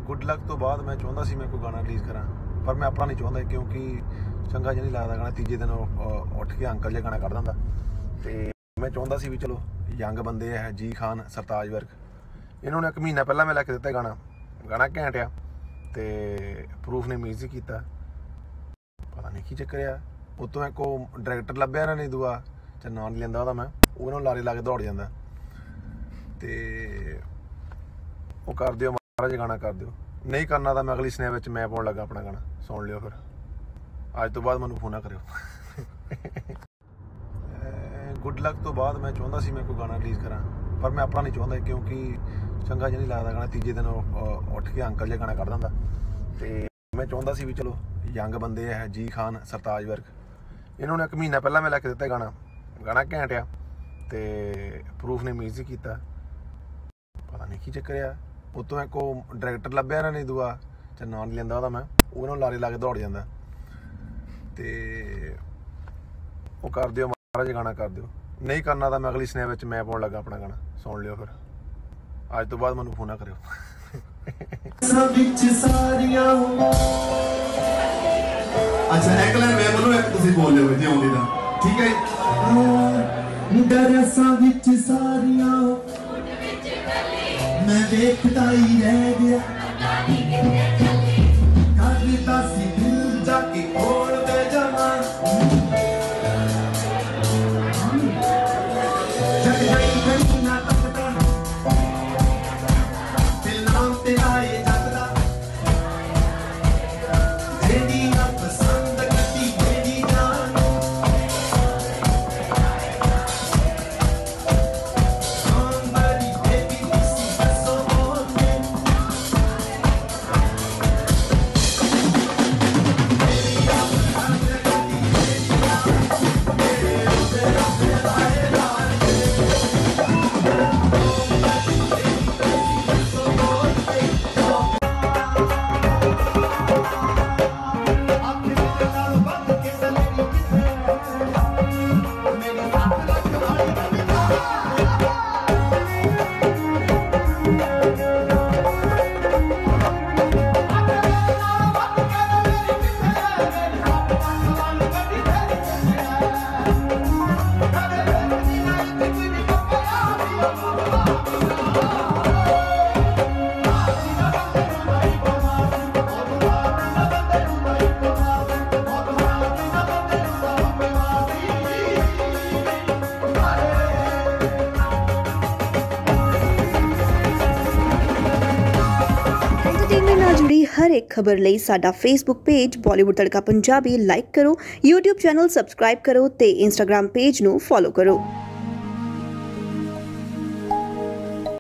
Good luck तो बाद मैं चाहता सी मैं कोई गाना रिलीज़ करा, पर मैं अपना नहीं चाहता क्योंकि चंगा जिहा नहीं लगदा गाना। तीजे दिन उठ के अंकल जिहा गाना कर दिंदा ते मैं चाहता सी भी चलो यंग बंदे है जी खान सरताज वर्ग, इन्होंने एक महीना पहला मैं लैके दिता गाना, गाना घैंट आ ते प्रूफ ने म्यूजिक किया, पता नहीं की चक्कर आ। उतों एक डायरैक्टर लभ्या इन्होंने नहीं दुआ च नाम नहीं लैंदा मैं, उन्होंने लारे ला के दौड़ जाता ते वो कर दिओ महाराज गाना कर दिओ, नहीं करना तो मैं अगली स्नैप मैं पाउण लगा अपना गाना, सुन लियो फिर अज तो बाद मैनूं फोन ना करियो। गुड लक तो बाद मैं चाहता सी मैं कोई गाना रिलीज़ करा, पर मैं अपना नहीं चाहता क्योंकि चंगा जिहा नहीं लगदा गाना। तीजे दिन उठ के अंकल जिहा गाना कर दिंदा ते मैं चाहता सी भी चलो यंग बंदे है जी खान सरताज वर्ग, इन्होंने एक महीना पहला मैं लैके दिता गाना, गाना घैंट आ ते प्रूफ ने म्यूजिक किया, पता नहीं की चक्कर आ। उतों एक डायरैक्टर लभ्या इन्होंने नहीं दुआ च नाम नहीं लैंदा मैं, उन्होंने लारे ला के दौड़ जाता ते वो कर दिओ महाराज गाना कर दिओ, नहीं करना तो मैं अगली स्नैप मैं पाउण लगा अपना गाना, सुन लियो फिर अज तो बाद मैनूं फोन ना करियो। अच्छा एक लाइन मैं बोलूं, एक तुसीं बोल लिओ जी आउंदी दा, ठीक है। दरसां विच सारियां मैं देखदा ही रह गया, करदा सी दिल जाके खोल दे जमा, जग नहीं गई ना तकदा दिल नाम ते आए जगदा, जेदी ना पसंद कटी मेरी जान, somebody baby this is so on me, entertainment नाल जुड़ी हर एक खबर लई साडा Facebook page Bollywood Tadka Punjabi like करो, यूट्यूब चैनल सबसक्राइब करो ते इंस्टाग्राम पेज नू फॉलो करो।